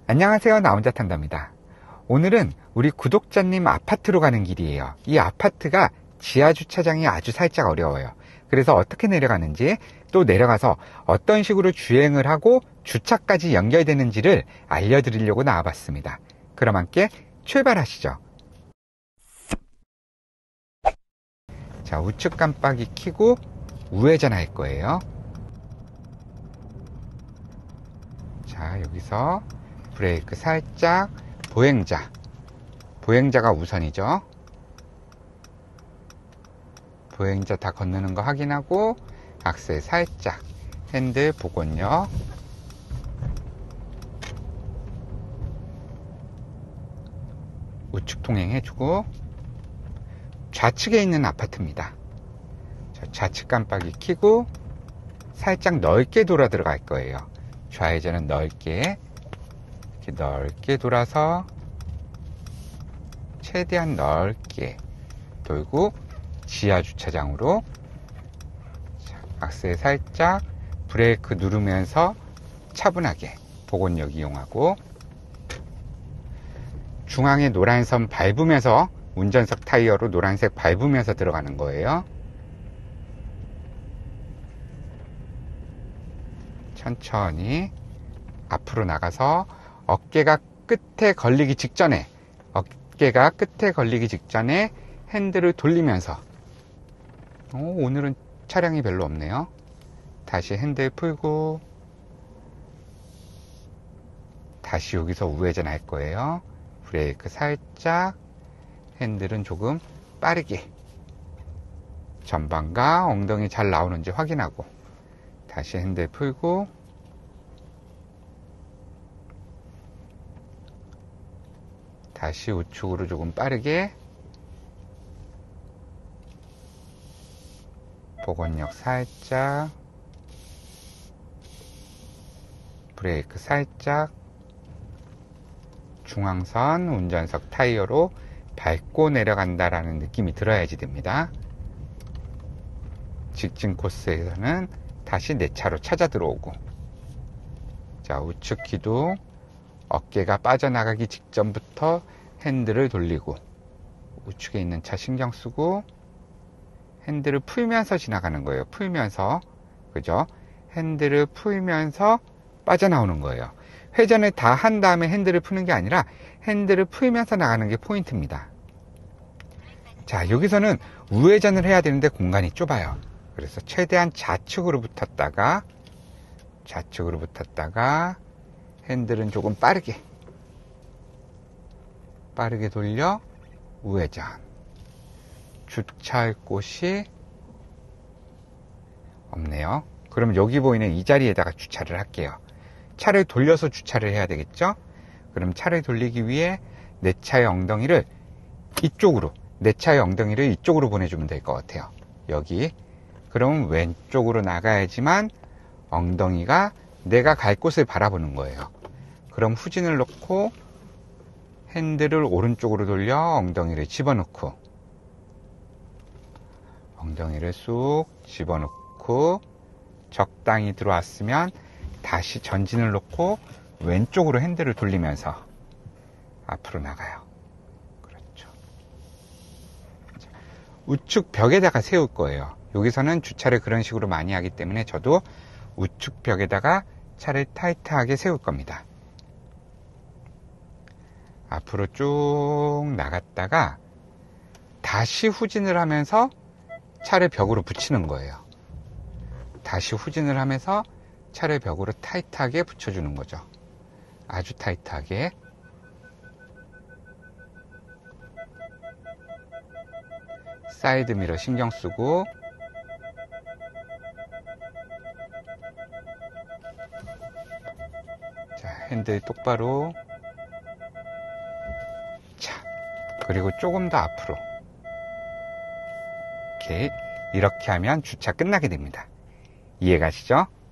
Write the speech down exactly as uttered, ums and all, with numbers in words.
안녕하세요. 나 혼자 탄답니다. 오늘은 우리 구독자님 아파트로 가는 길이에요. 이 아파트가 지하 주차장이 아주 살짝 어려워요. 그래서 어떻게 내려가는지, 또 내려가서 어떤 식으로 주행을 하고 주차까지 연결되는지를 알려드리려고 나와봤습니다. 그럼 함께 출발하시죠. 자, 우측 깜빡이 켜고 우회전 할 거예요. 자, 여기서 브레이크 살짝, 보행자 보행자가 우선이죠. 보행자 다 건너는 거 확인하고 악셀 살짝, 핸들 복원력, 우측 통행 해주고. 좌측에 있는 아파트입니다. 좌측 깜빡이 켜고 살짝 넓게 돌아 들어갈 거예요. 좌회전은 넓게, 이렇게 넓게 돌아서 최대한 넓게 돌고 지하 주차장으로. 자, 악셀 살짝, 브레이크 누르면서 차분하게 복원력 이용하고, 중앙에 노란 선 밟으면서, 운전석 타이어로 노란색 밟으면서 들어가는 거예요. 천천히 앞으로 나가서 어깨가 끝에 걸리기 직전에 어깨가 끝에 걸리기 직전에 핸들을 돌리면서. 오, 오늘은 차량이 별로 없네요. 다시 핸들 풀고 다시 여기서 우회전 할 거예요. 브레이크 살짝, 핸들은 조금 빠르게, 전방과 엉덩이 잘 나오는지 확인하고 다시 핸들 풀고 다시 우측으로 조금 빠르게, 복원력 살짝, 브레이크 살짝, 중앙선 운전석 타이어로 밟고 내려간다라는 느낌이 들어야지 됩니다. 직진 코스에서는 다시 내 차로 찾아 들어오고. 자, 우측 기둥, 어깨가 빠져나가기 직전부터 핸들을 돌리고, 우측에 있는 차 신경 쓰고 핸들을 풀면서 지나가는 거예요. 풀면서, 그죠? 핸들을 풀면서 빠져나오는 거예요. 회전을 다 한 다음에 핸들을 푸는 게 아니라 핸들을 풀면서 나가는 게 포인트입니다. 자, 여기서는 우회전을 해야 되는데 공간이 좁아요. 그래서 최대한 좌측으로 붙었다가 좌측으로 붙었다가 핸들은 조금 빠르게 빠르게 돌려 우회전. 주차할 곳이 없네요. 그럼 여기 보이는 이 자리에다가 주차를 할게요. 차를 돌려서 주차를 해야 되겠죠? 그럼 차를 돌리기 위해 내 차의 엉덩이를 이쪽으로, 내 차의 엉덩이를 이쪽으로 보내주면 될 것 같아요. 여기. 그럼 왼쪽으로 나가야지만 엉덩이가 내가 갈 곳을 바라보는 거예요. 그럼 후진을 놓고 핸들을 오른쪽으로 돌려 엉덩이를 집어넣고, 엉덩이를 쑥 집어넣고 적당히 들어왔으면 다시 전진을 놓고 왼쪽으로 핸들을 돌리면서 앞으로 나가요. 그렇죠. 자, 우측 벽에다가 세울 거예요. 여기서는 주차를 그런 식으로 많이 하기 때문에 저도 우측 벽에다가 차를 타이트하게 세울 겁니다. 앞으로 쭉 나갔다가 다시 후진을 하면서 차를 벽으로 붙이는 거예요. 다시 후진을 하면서 차를 벽으로 타이트하게 붙여주는 거죠. 아주 타이트하게. 사이드미러 신경 쓰고, 자, 핸들 똑바로. 자, 그리고 조금 더 앞으로. 이렇게, 이렇게 하면 주차 끝나게 됩니다. 이해 가시죠?